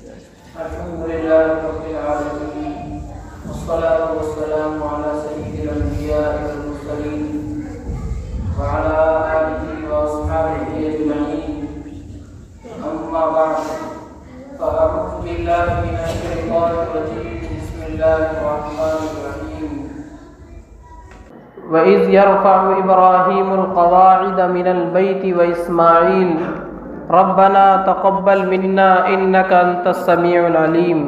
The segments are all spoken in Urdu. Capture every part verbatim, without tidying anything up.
الحمد لله رب العالمين والصلاة والسلام على سيد الأنبياء والمرسلين وعلى آله وأصحابه أجمعين. أما بعد فأعوذ بالله من الشيطان الرجيم. بسم الله الرحمن الرحيم. وإذ يرفع إبراهيم القواعد من البيت وإسماعيل ربنا تقبل منا إنك أنت السميع العليم.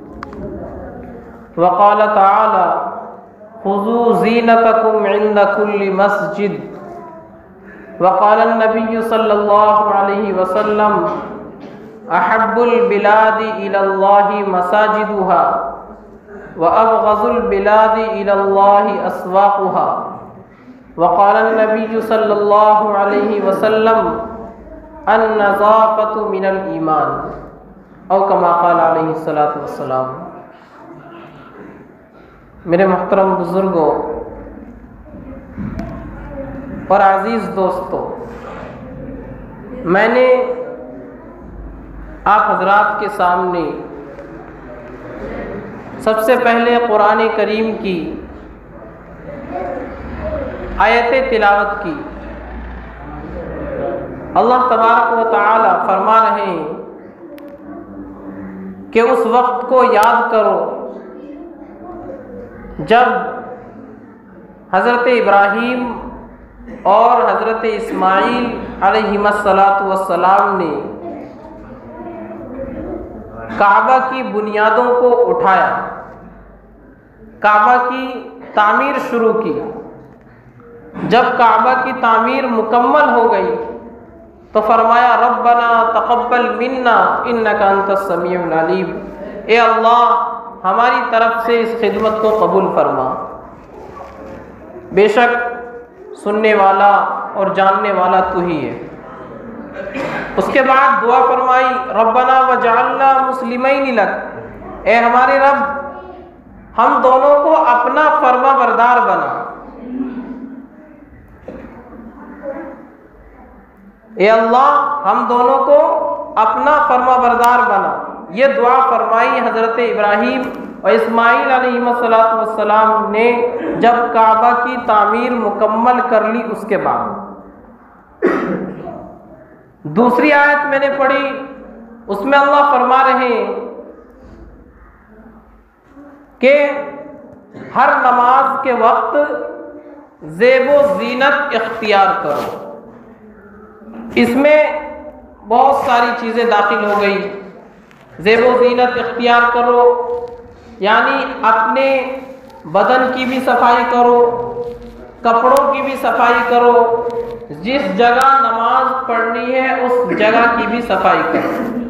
وقال تعالى خذوا زينتكم عند كل مسجد. وقال النبي صلى الله عليه وسلم أحب البلاد إلى الله مساجدها وأبغض البلاد إلى الله أسواقها. وقال النبي صلى الله عليه وسلم النظافة من الإيمان او كما قال علیہ الصلوۃ والسلام. میرے محترم بزرگوں اور عزیز دوستوں، میں نے آپ حضرات کے سامنے سب سے پہلے قرآن کریم کی آیت تلاوت کی. اللہ تبارک و تعالی فرما رہے ہیں کہ اس وقت کو یاد کرو جب حضرت ابراہیم اور حضرت اسماعیل علیہم الصلاۃ والسلام نے کعبہ کی بنیادوں کو اٹھایا، کعبہ کی تعمیر شروع کی. جب کعبہ کی تعمیر مکمل ہو گئی تو فرمایا ربنا تقبل منا انک انت السمیع العلیم. اے اللہ ہماری طرف سے اس خدمت کو قبول فرما، بے شک سننے والا اور جاننے والا تو ہی ہے. اس کے بعد دعا فرمائی ربنا وجعلنا مسلمین لک. اے ہمارے رب ہم دونوں کو اپنا فرما بردار بنا. اے اللہ ہم دونوں کو اپنا فرما بردار بنا. یہ دعا فرمائی حضرت ابراہیم اور اسماعیل علیہ السلام نے جب کعبہ کی تعمیر مکمل کر لی. اس کے بعد دوسری آیت میں نے پڑھی، اس میں اللہ فرما رہے ہیں کہ ہر نماز کے وقت زیب و زینت اختیار کرو. اس میں بہت ساری چیزیں داخل ہو گئی. زیب و زینت اختیار کرو یعنی اپنے بدن کی بھی صفائی کرو، کپڑوں کی بھی صفائی کرو، جس جگہ نماز پڑھنی ہے اس جگہ کی بھی صفائی کرو.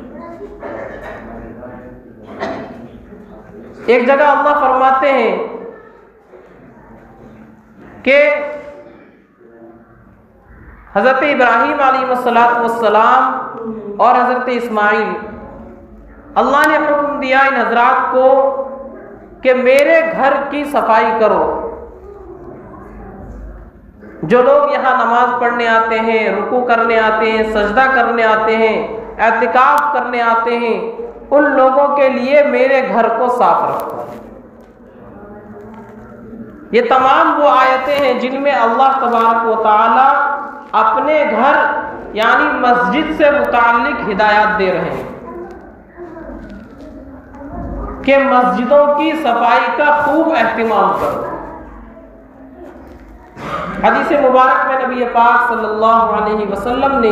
ایک جگہ اللہ فرماتے ہیں کہ حضرت ابراہیم علیہ السلام اور حضرت اسماعیل، اللہ نے حکم دیا ان حضرات کو کہ میرے گھر کی صفائی کرو. جو لوگ یہاں نماز پڑھنے آتے ہیں، رکوع کرنے آتے ہیں، سجدہ کرنے آتے ہیں، اعتکاف کرنے آتے ہیں، ان لوگوں کے لیے میرے گھر کو صاف رکھو. یہ تمام وہ آیتیں ہیں جن میں اللہ تبارک و تعالی اپنے گھر یعنی مسجد سے متعلق ہدایات دے رہے ہیں کہ مسجدوں کی صفائی کا خوب اہتمام کرو. حدیث مبارک میں نبی پاک صلی اللہ علیہ وسلم نے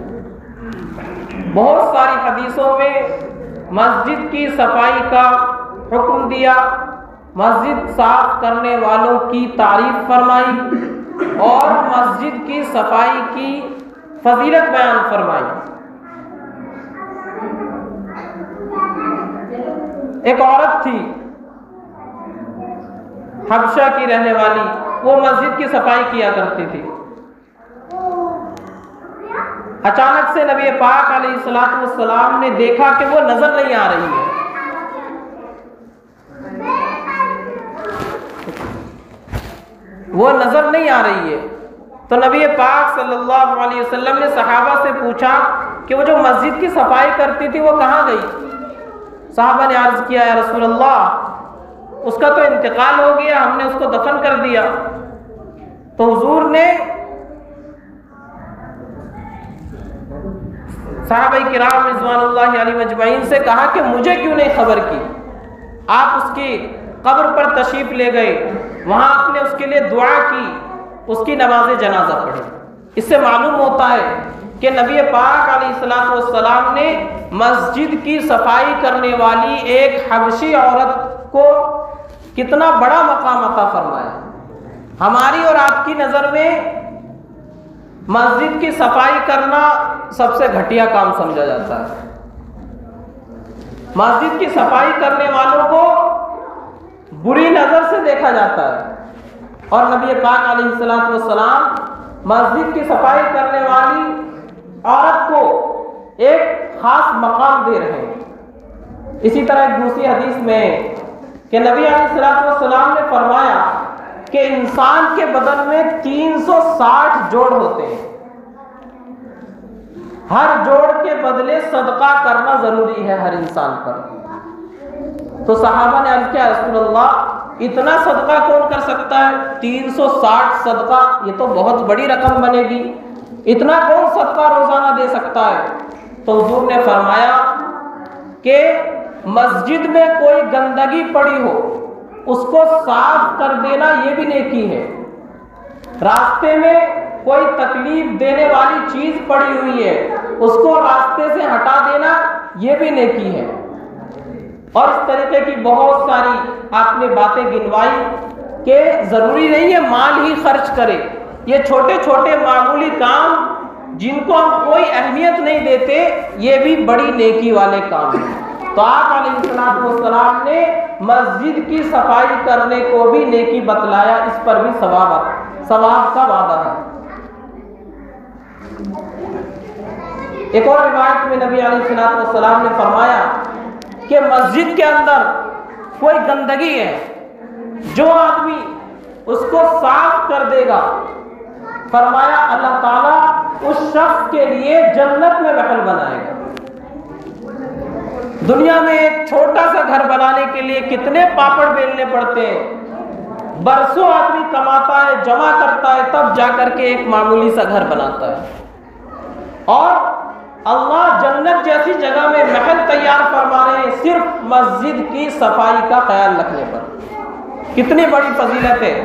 بہت ساری حدیثوں میں مسجد کی صفائی کا حکم دیا، مسجد صاف کرنے والوں کی تعریف فرمائی اور مسجد کی صفائی کی فضیلت بیان فرمائی. ایک عورت تھی حبشہ کی رہنے والی، وہ مسجد کی صفائی کیا کرتی تھی. اچانک سے نبی پاک علیہ الصلوۃ والسلام نے دیکھا کہ وہ نظر نہیں آ رہی ہے. وہ نظر نہیں آ رہی ہے تو نبی پاک صلی اللہ علیہ وسلم نے صحابہ سے پوچھا کہ وہ جو مسجد کی صفائی کرتی تھی وہ کہاں گئی؟ صحابہ نے عرض کیا یا رسول اللہ اس کا تو انتقال ہو گیا، ہم نے اس کو دفن کر دیا۔ تو حضور نے صحابہ کرام رضوان اللہ علیہ مجمعین سے کہا کہ مجھے کیوں نہیں خبر کی؟ آپ اس کی قبر پر تشریف لے گئے، وہاں آپ نے اس کے لیے دعا کی، اس کی نماز جنازہ پڑھی۔ اس سے معلوم ہوتا ہے کہ نبی پاک علیہ الصلوۃ والسلام نے مسجد کی صفائی کرنے والی ایک حبشی عورت کو کتنا بڑا مقام عطا فرمایا۔ ہماری اور آپ کی نظر میں مسجد کی صفائی کرنا سب سے گھٹیا کام سمجھا جاتا ہے۔ مسجد کی صفائی کرنے والوں کو بری نظر سے دیکھا جاتا ہے، اور نبی پاک علیہ الصلوۃ والسلام مسجد کی صفائی کرنے والی عورت کو ایک خاص مقام دے رہے ہیں۔ اسی طرح ایک دوسری حدیث میں کہ نبی علیہ الصلوۃ والسلام نے فرمایا کہ انسان کے بدن میں تین سو ساٹھ جوڑ ہوتے ہیں، ہر جوڑ کے بدلے صدقہ کرنا ضروری ہے ہر انسان پر۔ تو صحابہ نے عرض کیا رسول اللہ اتنا صدقہ کون کر سکتا ہے؟ تین سو ساٹھ صدقہ، یہ تو بہت بڑی رقم بنے گی، اتنا کون صدقہ روزانہ دے سکتا ہے؟ تو حضور نے فرمایا کہ مسجد میں کوئی گندگی پڑی ہو اس کو صاف کر دینا یہ بھی نیکی ہے، راستے میں کوئی تکلیف دینے والی چیز پڑی ہوئی ہے اس کو راستے سے ہٹا دینا یہ بھی نیکی ہے، اور اس طریقے کی بہت ساری آپ نے باتیں گنوائی کہ ضروری نہیں ہے مال ہی خرچ کرے، یہ چھوٹے چھوٹے معمولی کام جن کو ہم کوئی اہمیت نہیں دیتے یہ بھی بڑی نیکی والے کام ہیں۔ تو آپ علیہ الصلوۃ والسلام نے مسجد کی صفائی کرنے کو بھی نیکی بتلایا، اس پر بھی ثواب ثواب کا وعدہ ہے۔ ایک اور روایت میں نبی علیہ الصلوۃ والسلام نے فرمایا کہ مسجد کے اندر کوئی گندگی ہے، جو آدمی اس کو صاف کر دے گا فرمایا اللہ تعالیٰ اس شخص کے لیے جنت میں محل بنائے گا۔ دنیا میں ایک چھوٹا سا گھر بنانے کے لیے کتنے پاپڑ بیلنے پڑتے ہیں، برسوں آدمی کماتا ہے، جمع کرتا ہے، تب جا کر کے ایک معمولی سا گھر بناتا ہے، اور اللہ جنت جیسی جگہ میں محل تیار فرما رہے ہیں صرف مسجد کی صفائی کا خیال رکھنے پر۔ کتنی بڑی فضیلت ہے۔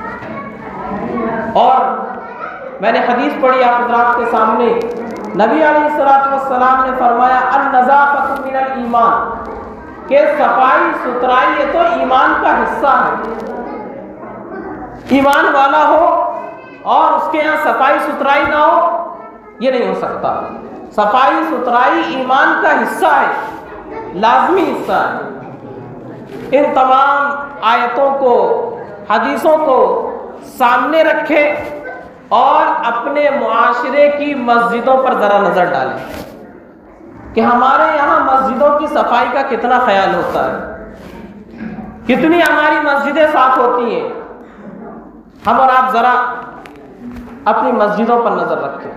اور میں نے حدیث پڑھی آپ حضرات کے سامنے، نبی علیہ الصلوۃ والسلام نے فرمایا النظافۃ من الایمان، کہ صفائی ستھرائی یہ تو ایمان کا حصہ ہے۔ ایمان والا ہو اور اس کے یہاں صفائی ستھرائی نہ ہو یہ نہیں ہو سکتا۔ صفائی ستھرائی ایمان کا حصہ ہے، لازمی حصہ ہے۔ ان تمام آیتوں کو، حدیثوں کو سامنے رکھے اور اپنے معاشرے کی مسجدوں پر ذرا نظر ڈالیں کہ ہمارے یہاں مسجدوں کی صفائی کا کتنا خیال ہوتا ہے، کتنی ہماری مسجدیں صاف ہوتی ہیں۔ ہم اور آپ ذرا اپنی مسجدوں پر نظر رکھیں،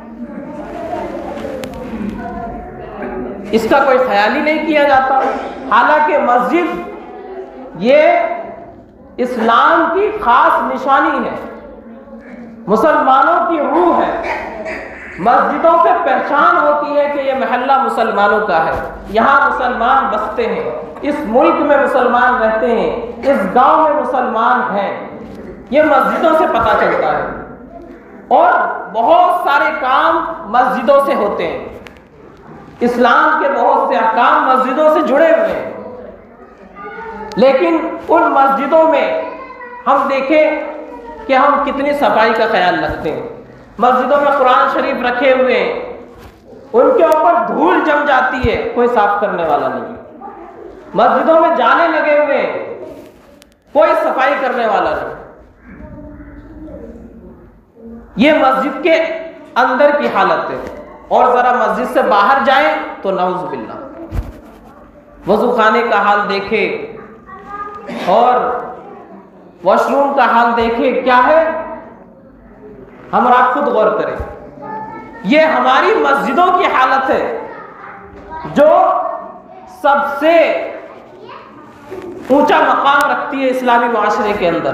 اس کا کوئی خیال ہی نہیں کیا جاتا، حالانکہ مسجد یہ اسلام کی خاص نشانی ہے، مسلمانوں کی روح ہے۔ مسجدوں سے پہچان ہوتی ہے کہ یہ محلہ مسلمانوں کا ہے، یہاں مسلمان بستے ہیں، اس ملک میں مسلمان رہتے ہیں، اس گاؤں میں مسلمان ہیں، یہ مسجدوں سے پتہ چلتا ہے۔ اور بہت سارے کام مسجدوں سے ہوتے ہیں، اسلام کے بہت سے احکام مسجدوں سے جڑے ہوئے ہیں، لیکن ان مسجدوں میں ہم دیکھیں کہ ہم کتنی صفائی کا خیال رکھتے ہیں۔ مسجدوں میں قرآن شریف رکھے ہوئے ہیں، ان کے اوپر دھول جم جاتی ہے، کوئی صاف کرنے والا نہیں۔ مسجدوں میں جانے لگے ہوئے ہیں، کوئی صفائی کرنے والا نہیں۔ یہ مسجد کے اندر کی حالت ہے، اور ذرا مسجد سے باہر جائیں تو نعوذ باللہ وضو خانے کا حال دیکھے اور واش روم کا حال دیکھے کیا ہے، ہم اور آپ خود غور کریں۔ یہ ہماری مسجدوں کی حالت ہے جو سب سے اونچا مقام رکھتی ہے اسلامی معاشرے کے اندر۔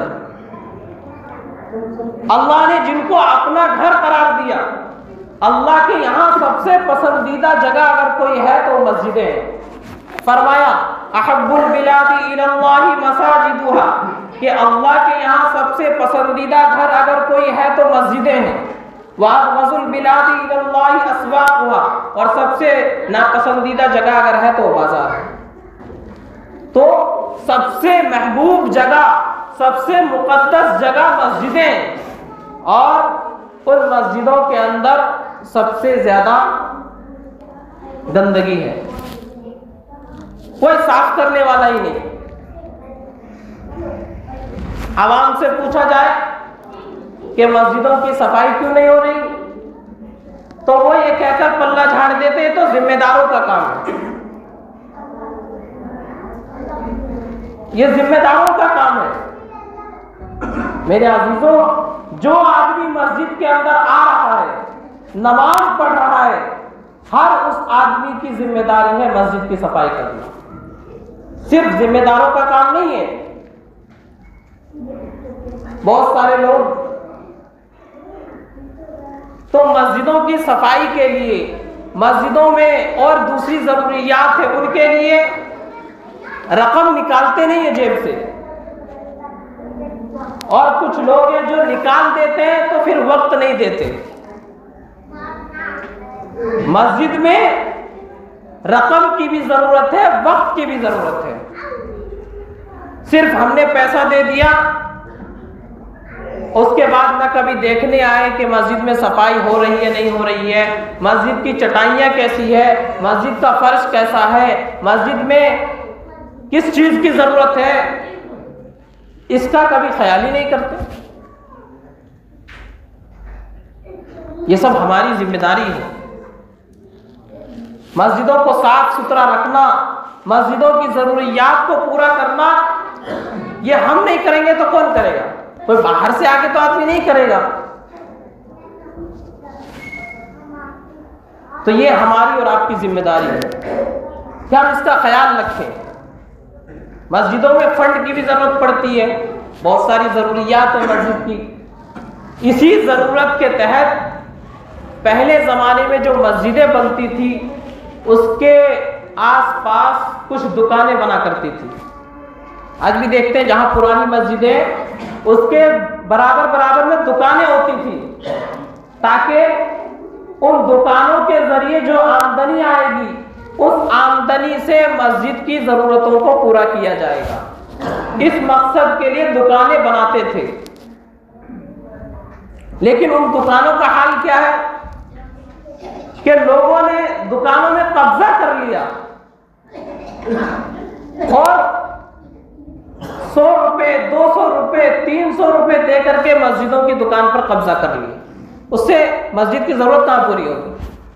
اللہ نے جن کو اپنا گھر قرار دیا، اللہ کے یہاں سب سے پسندیدہ جگہ اگر کوئی ہے تو مسجدیں ہیں۔ فرمایا احب البلاد الی اللہ مساجدها، کہ اللہ کے یہاں سب سے پسندیدہ گھر اگر کوئی ہے تو مسجدیں ہیں۔ وابغض البلاد الی اللہ اسواقها، اور سب سے ناپسندیدہ جگہ اگر ہے تو بازار ہے۔ تو سب سے محبوب جگہ، سب سے مقدس جگہ مسجدیں، اور ان مسجدوں کے اندر سب سے زیادہ گندگی ہے، کوئی صاف کرنے والا ہی نہیں۔ عوام سے پوچھا جائے کہ مسجدوں کی صفائی کیوں نہیں ہو رہی، تو وہ یہ کہہ کر پلہ جھاڑ دیتے ہیں تو ذمہ داروں کا کام ہے، یہ ذمہ داروں کا کام ہے۔ میرے عزیزوں، جو آدمی مسجد کے اندر آ رہا ہے، نماز پڑھ رہا ہے، ہر اس آدمی کی ذمہ داری ہے مسجد کی صفائی کرنا، صرف ذمہ داروں کا کام نہیں ہے۔ بہت سارے لوگ تو مسجدوں کی صفائی کے لیے، مسجدوں میں اور دوسری ضروریات ہیں ان کے لیے رقم نکالتے نہیں ہیں جیب سے، اور کچھ لوگ ہیں جو نکال دیتے ہیں تو پھر وقت نہیں دیتے۔ مسجد میں رقم کی بھی ضرورت ہے، وقت کی بھی ضرورت ہے۔ صرف ہم نے پیسہ دے دیا، اس کے بعد نہ کبھی دیکھنے آئے کہ مسجد میں صفائی ہو رہی ہے نہیں ہو رہی ہے، مسجد کی چٹائیاں کیسی ہے، مسجد کا فرش کیسا ہے، مسجد میں کس چیز کی ضرورت ہے، اس کا کبھی خیال ہی نہیں کرتے۔ یہ سب ہماری ذمہ داری ہے۔ مسجدوں کو صاف ستھرا رکھنا، مسجدوں کی ضروریات کو پورا کرنا، یہ ہم نہیں کریں گے تو کون کرے گا؟ کوئی باہر سے آ کے تو آدمی نہیں کرے گا۔ تو یہ ہماری اور آپ کی ذمہ داری ہے کہ ہم اس کا خیال رکھیں۔ مسجدوں میں فنڈ کی بھی ضرورت پڑتی ہے، بہت ساری ضروریات ہیں مسجد کی۔ اسی ضرورت کے تحت پہلے زمانے میں جو مسجدیں بنتی تھی اس کے آس پاس کچھ دکانیں بنا کرتی تھی۔ آج بھی دیکھتے ہیں جہاں پرانی مسجدیں، اس کے برابر برابر میں دکانیں ہوتی تھی، تاکہ ان دکانوں کے ذریعے جو آمدنی آئے گی اس آمدنی سے مسجد کی ضرورتوں کو پورا کیا جائے گا۔ اس مقصد کے لیے دکانیں بناتے تھے، لیکن ان دکانوں کا حال کیا ہے کہ لوگوں نے دکانوں میں قبضہ کر لیا اور سو روپے، دو سو روپے، تین سو روپے دے کر کے مسجدوں کی دکان پر قبضہ کر لیا۔ اس سے مسجد کی ضرورت کہاں پوری ہوگی؟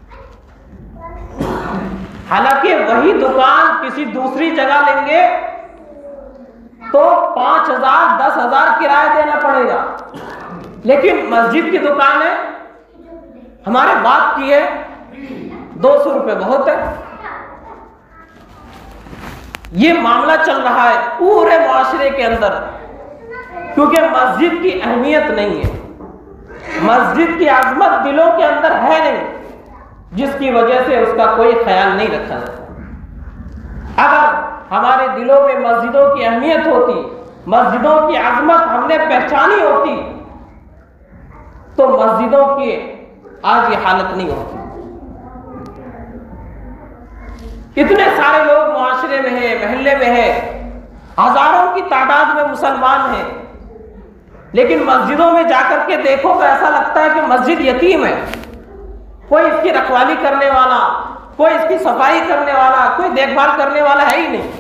حالانکہ وہی دکان کسی دوسری جگہ لیں گے تو پانچ ہزار دس ہزار کرایہ دینا پڑے گا، لیکن مسجد کی دکان ہے، ہمارے باپ کی ہے، دو سو روپے بہت ہے۔ یہ معاملہ چل رہا ہے پورے معاشرے کے اندر، کیونکہ مسجد کی اہمیت نہیں ہے، مسجد کی عظمت دلوں کے اندر ہے نہیں، جس کی وجہ سے اس کا کوئی خیال نہیں رکھا جاتا۔ اگر ہمارے دلوں میں مسجدوں کی اہمیت ہوتی، مسجدوں کی عظمت ہم نے پہچانی ہوتی، تو مسجدوں کی آج یہ حالت نہیں ہوتی۔ اتنے سارے لوگ معاشرے میں ہیں، محلے میں ہیں، ہزاروں کی تعداد میں مسلمان ہیں، لیکن مسجدوں میں جا کر کے دیکھو تو ایسا لگتا ہے کہ مسجد یتیم ہے، کوئی اس کی رکھوالی کرنے والا، کوئی اس کی صفائی کرنے والا، کوئی دیکھ بھال کرنے والا ہے ہی نہیں۔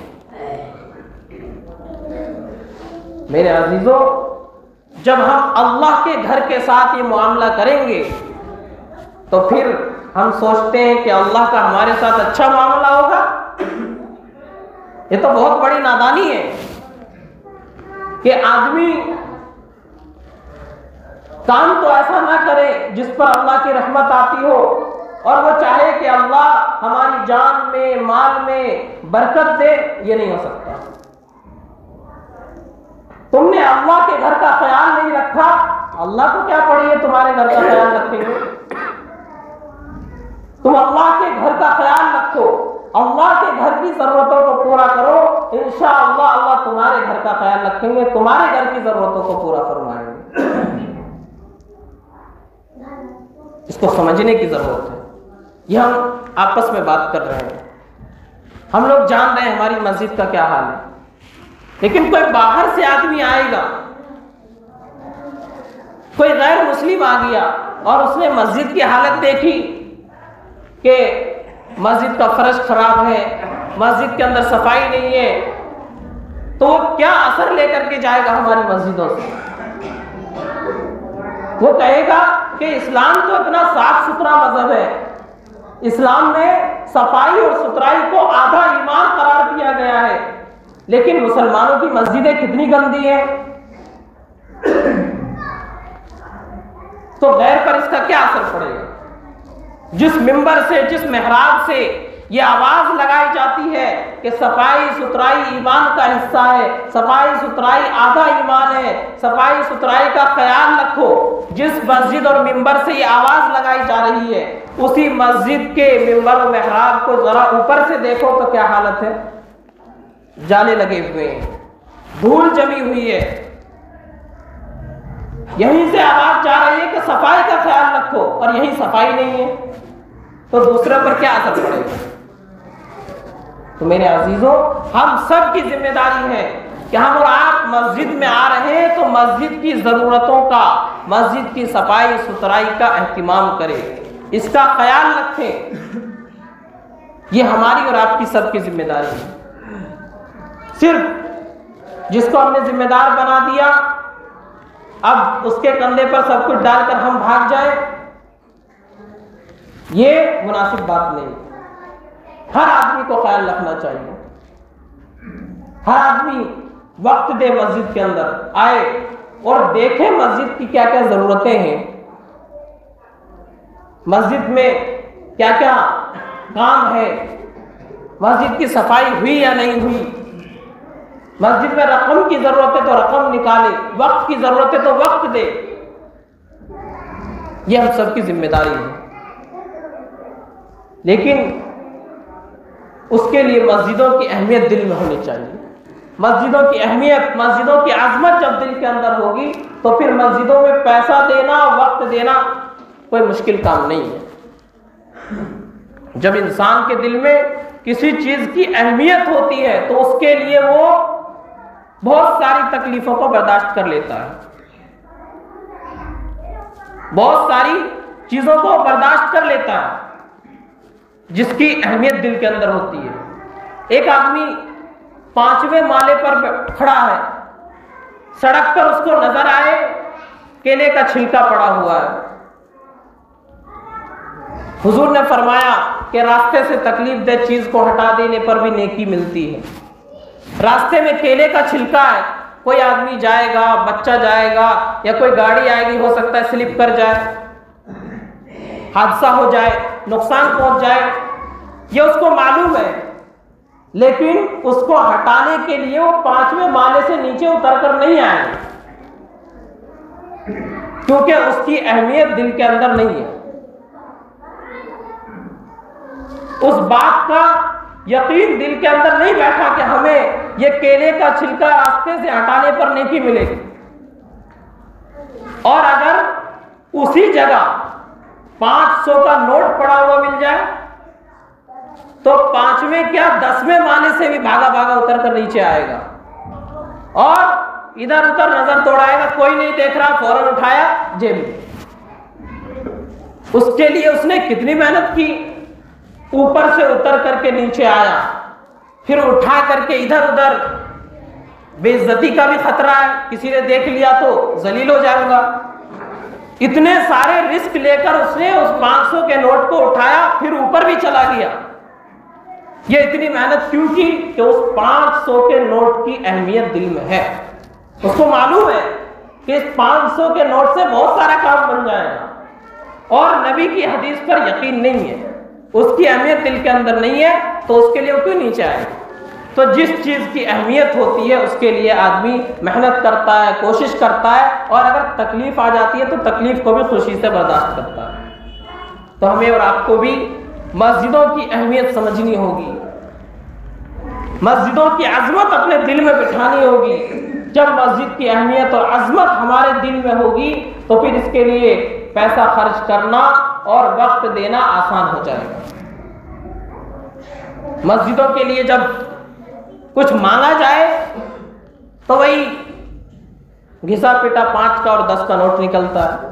میرے عزیزوں، جب ہم اللہ کے گھر کے ساتھ یہ معاملہ کریں گے تو پھر ہم سوچتے ہیں کہ اللہ کا ہمارے ساتھ اچھا معاملہ ہوگا۔ یہ تو بہت بڑی نادانی ہے کہ آدمی کام تو ایسا نہ کرے جس پر اللہ کی رحمت آتی ہو، اور وہ چاہے کہ اللہ ہماری جان میں مال میں برکت دے، یہ نہیں ہو سکتا۔ تم نے اللہ کے گھر کا خیال نہیں رکھا، اللہ کو کیا پڑی ہے تمہارے گھر کا خیال رکھیں گے؟ تم اللہ کے گھر کا خیال رکھو، اللہ کے گھر کی ضرورتوں کو پورا کرو، انشاءاللہ اللہ تمہارے گھر کا خیال رکھیں گے، تمہارے گھر کی ضرورتوں کو پورا فرمائیں گے۔ اس کو سمجھنے کی ضرورت ہے۔ یہ ہم آپس میں بات کر رہے ہیں، ہم لوگ جان رہے ہیں ہماری مسجد کا کیا حال ہے، لیکن کوئی باہر سے آدمی آئے گا، کوئی غیر مسلم آ گیا اور اس نے مسجد کی حالت دیکھی کہ مسجد کا فرش خراب ہے، مسجد کے اندر صفائی نہیں ہے، تو وہ کیا اثر لے کر کے جائے گا ہماری مسجدوں سے؟ وہ کہے گا کہ اسلام تو اتنا صاف ستھرا مذہب ہے، اسلام میں صفائی اور ستھرائی کو آدھا ایمان قرار دیا گیا ہے، لیکن مسلمانوں کی مسجدیں کتنی گندی ہیں۔ تو غیر پر اس کا کیا اثر پڑے گا؟ جس منبر سے، جس محراب سے یہ آواز لگائی جاتی ہے کہ صفائی ستھرائی ایمان کا حصہ ہے، صفائی ستھرائی آدھا ایمان ہے، صفائی ستھرائی کا خیال رکھو، جس مسجد اور منبر سے یہ آواز لگائی جا رہی ہے، اسی مسجد کے منبر و محراب کو ذرا اوپر سے دیکھو تو کیا حالت ہے؟ جالے لگے ہوئے ہیں، دھول جمی ہوئی ہے، یہیں سے آواز جا رہی ہے کہ صفائی کا خیال رکھو، اور یہیں صفائی نہیں ہے، تو دوسرے پر کیا اثر پڑے گا؟ تو میرے عزیزوں، ہم سب کی ذمہ داری ہے کہ ہم اور آپ مسجد میں آ رہے ہیں تو مسجد کی ضرورتوں کا، مسجد کی صفائی ستھرائی کا اہتمام کریں، اس کا خیال رکھیں۔ یہ ہماری اور آپ کی سب کی ذمہ داری ہے۔ صرف جس کو ہم نے ذمہ دار بنا دیا، اب اس کے کندھے پر سب کچھ ڈال کر ہم بھاگ جائیں، یہ مناسب بات نہیں۔ ہر آدمی کو خیال رکھنا چاہیے، ہر آدمی وقت دے، مسجد کے اندر آئے اور دیکھے مسجد کی کیا کیا ضرورتیں ہیں، مسجد میں کیا کیا کام ہے، مسجد کی صفائی ہوئی یا نہیں ہوئی، مسجد میں رقم کی ضرورت ہے تو رقم نکالے، وقت کی ضرورت ہے تو وقت دے۔ یہ ہم سب کی ذمہ داری ہے، لیکن اس کے لیے مسجدوں کی اہمیت دل میں ہونی چاہیے۔ مسجدوں کی اہمیت، مسجدوں کی عظمت جب دل کے اندر ہوگی تو پھر مسجدوں میں پیسہ دینا، وقت دینا کوئی مشکل کام نہیں ہے۔ جب انسان کے دل میں کسی چیز کی اہمیت ہوتی ہے تو اس کے لیے وہ بہت ساری تکلیفوں کو برداشت کر لیتا ہے، بہت ساری چیزوں کو برداشت کر لیتا ہے جس کی اہمیت دل کے اندر ہوتی ہے۔ ایک آدمی پانچویں مالے پر کھڑا ہے، سڑک پر اس کو نظر آئے کیلے کا چھلکا پڑا ہوا ہے، حضور نے فرمایا کہ راستے سے تکلیف دہ چیز کو ہٹا دینے پر بھی نیکی ملتی ہے۔ راستے میں کیلے کا چھلکا ہے، کوئی آدمی جائے گا، بچہ جائے گا یا کوئی گاڑی آئے گی، ہو سکتا ہے سلپ کر جائے، حادثہ ہو جائے، نقصان پہنچ جائے، یہ اس کو معلوم ہے، لیکن اس کو ہٹانے کے لیے وہ پانچویں مالے سے نیچے اتر کر نہیں آئے، کیونکہ اس کی اہمیت دل کے اندر نہیں ہے۔ اس بات کا یقین دل کے اندر نہیں بیٹھا کہ ہمیں یہ کیلے کا چھلکا راستے سے ہٹانے پر نیکی ملے گی، اور اگر اسی جگہ پانچ سو کا نوٹ پڑا ہوا مل جائے تو پانچویں کیا دسویں مالے سے بھی بھاگا بھاگا اتر کر نیچے آئے گا، اور ادھر ادھر نظر دوڑائے گا، کوئی نہیں دیکھ رہا، فوراً اٹھایا جیب میں۔ اس کے لیے اس نے کتنی محنت کی، اوپر سے اتر کر کے نیچے آیا، پھر اٹھا کر کے ادھر ادھر، بے عزتی کا بھی خطرہ ہے، کسی نے دیکھ لیا تو ذلیل ہو جاؤں گا، اتنے سارے رسک لے کر اس نے اس پانچ سو کے نوٹ کو اٹھایا، پھر اوپر بھی چلا گیا۔ یہ اتنی محنت کیوں کی؟ کہ اس پانچ سو کے نوٹ کی اہمیت دل میں ہے، اس کو معلوم ہے کہ اس پانچ سو کے نوٹ سے بہت سارا کام بن جائے گا، اور نبی کی حدیث پر یقین نہیں ہے، اس کی اہمیت دل کے اندر نہیں ہے، تو اس کے لیے وہ کیوں نیچے آئے؟ تو جس چیز کی اہمیت ہوتی ہے اس کے لیے آدمی محنت کرتا ہے، کوشش کرتا ہے، اور اگر تکلیف آ جاتی ہے تو تکلیف کو بھی خوشی سے برداشت کرتا ہے۔ تو ہمیں اور آپ کو بھی مسجدوں کی اہمیت سمجھنی ہوگی، مسجدوں کی عظمت اپنے دل میں بٹھانی ہوگی۔ جب مسجد کی اہمیت اور عظمت ہمارے دل میں ہوگی تو پھر اس کے لیے پیسہ خرچ کرنا اور وقت دینا آسان ہو جائے گا۔ مسجدوں کے لیے جب کچھ مانگا جائے تو وہی گھسا پٹا پانچ کا اور دس کا نوٹ نکلتا ہے،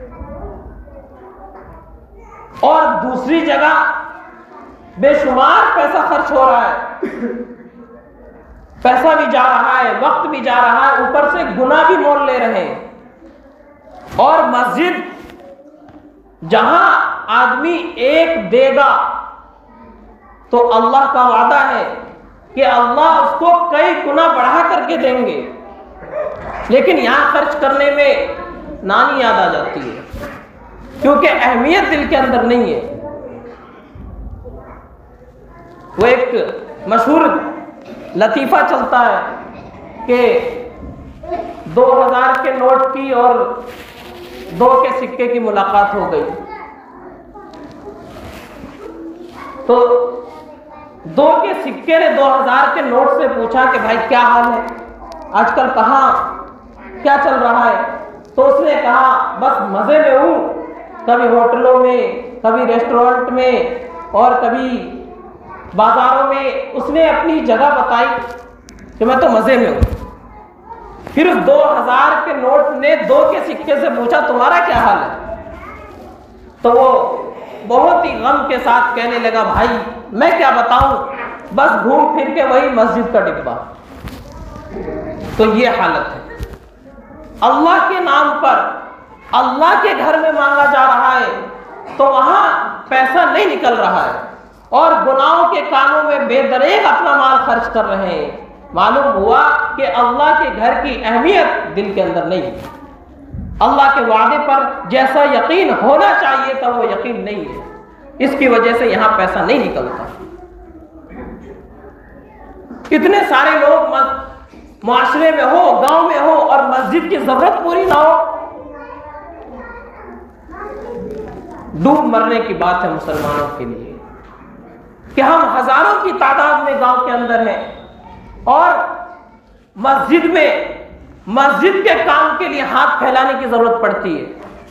اور دوسری جگہ بے شمار پیسہ خرچ ہو رہا ہے، پیسہ بھی جا رہا ہے، وقت بھی جا رہا ہے، اوپر سے گناہ بھی مول لے رہے ہیں۔ اور مسجد جہاں آدمی ایک دے گا تو اللہ کا وعدہ ہے کہ اللہ اس کو کئی گنا بڑھا کر کے دیں گے، لیکن یہاں خرچ کرنے میں نانی یاد آ جاتی ہے، کیونکہ اہمیت دل کے اندر نہیں ہے۔ وہ ایک مشہور لطیفہ چلتا ہے کہ دو ہزار کے نوٹ کی اور دو کے سکے کی ملاقات ہو گئی، تو دو کے سکے نے دو ہزار کے نوٹ سے پوچھا کہ بھائی کیا حال ہے، آج کل کہاں کیا چل رہا ہے؟ تو اس نے کہا بس مزے میں ہوں، کبھی ہوٹلوں میں، کبھی ریسٹورنٹ میں، اور کبھی بازاروں میں۔ اس نے اپنی جگہ بتائی کہ میں تو مزے میں ہوں۔ پھر اس دو ہزار کے نوٹ نے دو کے سکے سے پوچھا تمہارا کیا حال ہے؟ تو وہ بہت ہی غم کے ساتھ کہنے لگا بھائی میں کیا بتاؤں، بس گھوم پھر کے وہی مسجد کا ڈبہ۔ تو یہ حالت ہے، اللہ کے نام پر اللہ کے گھر میں مانگا جا رہا ہے تو وہاں پیسہ نہیں نکل رہا ہے، اور گناہوں کے کاموں میں بے دریغ اپنا مال خرچ کر رہے ہیں۔ معلوم ہوا کہ اللہ کے گھر کی اہمیت دل کے اندر نہیں ہے، اللہ کے وعدے پر جیسا یقین ہونا چاہیے تھا وہ یقین نہیں ہے، اس کی وجہ سے یہاں پیسہ نہیں نکلتا۔ اتنے سارے لوگ معاشرے میں ہو، گاؤں میں ہو، اور مسجد کی ضرورت پوری نہ ہو، ڈوب مرنے کی بات ہے مسلمانوں کے لیے کہ ہم ہزاروں کی تعداد میں گاؤں کے اندر ہیں، اور مسجد میں مسجد کے کام کے لیے ہاتھ پھیلانے کی ضرورت پڑتی ہے۔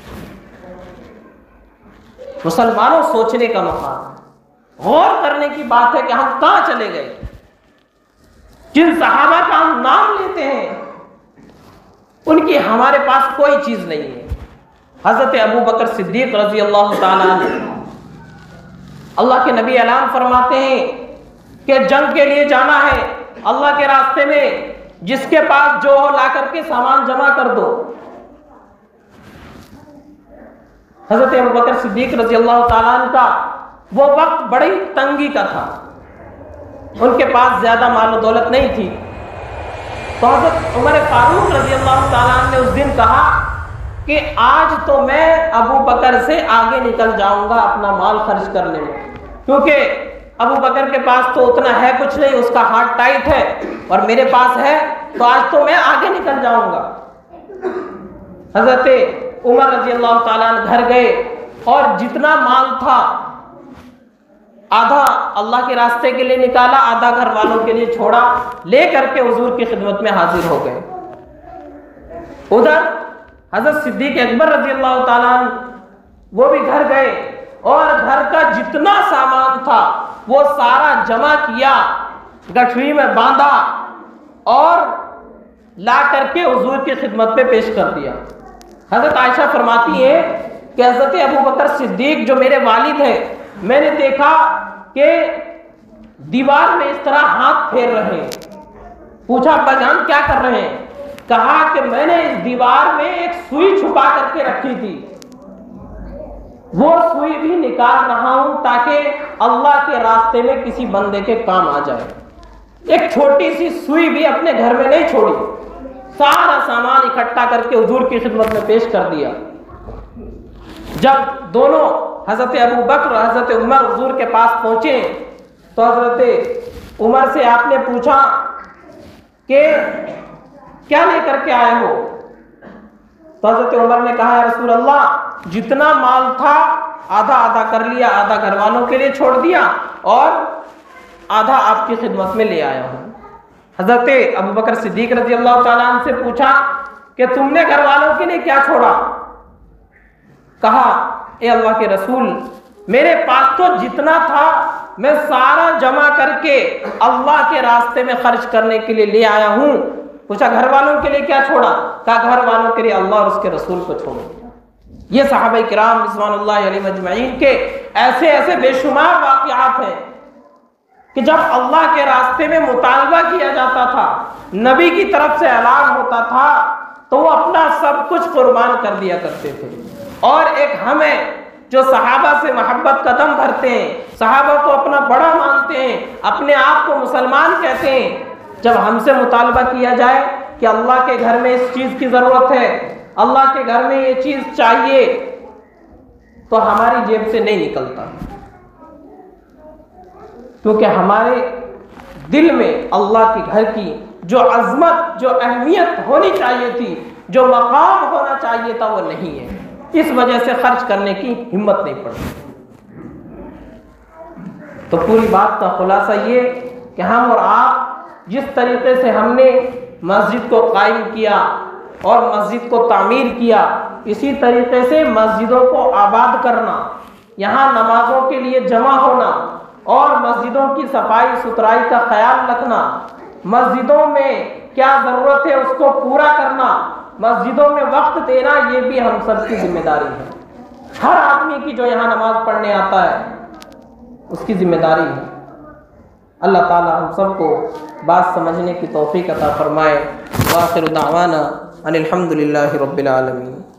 مسلمانوں سوچنے کا مقام ہے، غور کرنے کی بات ہے کہ ہم کہاں چلے گئے۔ جن صحابہ کا ہم نام لیتے ہیں ان کی ہمارے پاس کوئی چیز نہیں ہے۔ حضرت ابو بکر صدیق رضی اللہ تعالیٰ عنہ، اللہ کے نبی اعلان فرماتے ہیں کہ جنگ کے لیے جانا ہے، اللہ کے راستے میں جس کے پاس جو ہو لا کر کے سامان جمع کر دو۔ حضرت ابو بکر صدیق رضی اللہ تعالیٰ عنہ کا وہ وقت بڑی تنگی کا تھا، ان کے پاس زیادہ مال و دولت نہیں تھی، تو حضرت عمر فاروق رضی اللہ تعالیٰ عنہ نے اس دن کہا کہ آج تو میں ابو بکر سے آگے نکل جاؤں گا اپنا مال خرچ کرنے میں، کیونکہ ابو بکر کے پاس تو اتنا ہے کچھ نہیں، اس کا ہاتھ ٹائٹ ہے، اور میرے پاس ہے، تو آج تو میں آگے نکل جاؤں گا۔ حضرت عمر رضی اللہ تعالیٰ عنہ گھر گئے، اور جتنا مال تھا آدھا اللہ کے راستے کے لیے نکالا، آدھا گھر والوں کے لیے چھوڑا، لے کر کے حضور کی خدمت میں حاضر ہو گئے۔ ادھر حضرت صدیق اکبر رضی اللہ تعالیٰ عنہ وہ بھی گھر گئے، اور گھر کا جتنا سامان تھا وہ سارا جمع کیا، گٹھری میں باندھا، اور لا کر کے حضور کی خدمت پہ پیش کر دیا۔ حضرت عائشہ فرماتی ہے کہ حضرت ابو بکر صدیق جو میرے والد ہیں، میں نے دیکھا کہ دیوار میں اس طرح ہاتھ پھیر رہے ہیں۔ پوچھا ابا جان کیا کر رہے ہیں؟ کہا کہ میں نے اس دیوار میں ایک سوئی چھپا کر کے رکھی تھی، وہ سوئی بھی نکال رہا ہوں تاکہ اللہ کے راستے میں کسی بندے کے کام آ جائے۔ ایک چھوٹی سی سوئی بھی اپنے گھر میں نہیں چھوڑی، سارا سامان اکٹھا کر کے حضور کی خدمت میں پیش کر دیا۔ جب دونوں حضرت ابو بکر اور حضرت عمر حضور کے پاس پہنچے تو حضرت عمر سے آپ نے پوچھا کہ کیا لے کر کے آئے ہو؟ تو حضرت عمر نے کہا یا رسول اللہ جتنا مال تھا آدھا آدھا کر لیا، آدھا گھر والوں کے لیے چھوڑ دیا اور آدھا آپ کی خدمت میں لے آیا ہوں۔ حضرت ابو بکر صدیق رضی اللہ تعالیٰ عنہ سے پوچھا کہ تم نے گھر والوں کے لیے کیا چھوڑا؟ کہا اے اللہ کے رسول میرے پاس تو جتنا تھا میں سارا جمع کر کے اللہ کے راستے میں خرچ کرنے کے لیے لے آیا ہوں۔ پوچھا گھر والوں کے لیے کیا چھوڑا؟ کہا گھر والوں کے لیے اللہ اور اس کے رسول کو چھوڑ دیا۔ یہ صحابہ کرام رضوان اللہ علیہم اجمعین کے ایسے ایسے بے شمار واقعات ہیں کہ جب اللہ کے راستے میں مطالبہ کیا جاتا تھا، نبی کی طرف سے اعلان ہوتا تھا تو وہ اپنا سب کچھ قربان کر دیا کرتے تھے۔ اور ایک ہمیں جو صحابہ سے محبت کا دم بھرتے ہیں، صحابہ کو اپنا بڑا مانتے ہیں، اپنے آپ کو مسلمان کہتے ہیں، جب ہم سے مطالبہ کیا جائے کہ اللہ کے گھر میں اس چیز کی ضرورت ہے، اللہ کے گھر میں یہ چیز چاہیے، تو ہماری جیب سے نہیں نکلتا، کیونکہ ہمارے دل میں اللہ کے گھر کی جو عظمت، جو اہمیت ہونی چاہیے تھی، جو مقام ہونا چاہیے تھا وہ نہیں ہے۔ اس وجہ سے خرچ کرنے کی ہمت نہیں پڑتی۔ تو پوری بات کا خلاصہ یہ کہ ہم اور آپ جس طریقے سے ہم نے مسجد کو قائم کیا اور مسجد کو تعمیر کیا، اسی طریقے سے مسجدوں کو آباد کرنا، یہاں نمازوں کے لیے جمع ہونا اور مسجدوں کی صفائی ستھرائی کا خیال رکھنا، مسجدوں میں کیا ضرورت ہے اس کو پورا کرنا، مسجدوں میں وقت دینا، یہ بھی ہم سب کی ذمہ داری ہے۔ ہر آدمی کی جو یہاں نماز پڑھنے آتا ہے اس کی ذمہ داری ہے۔ اللہ تعالی ہم سب کو بات سمجھنے کی توفیق عطا فرمائے۔ وآخر دعوانا ان الحمد للہ رب العالمین۔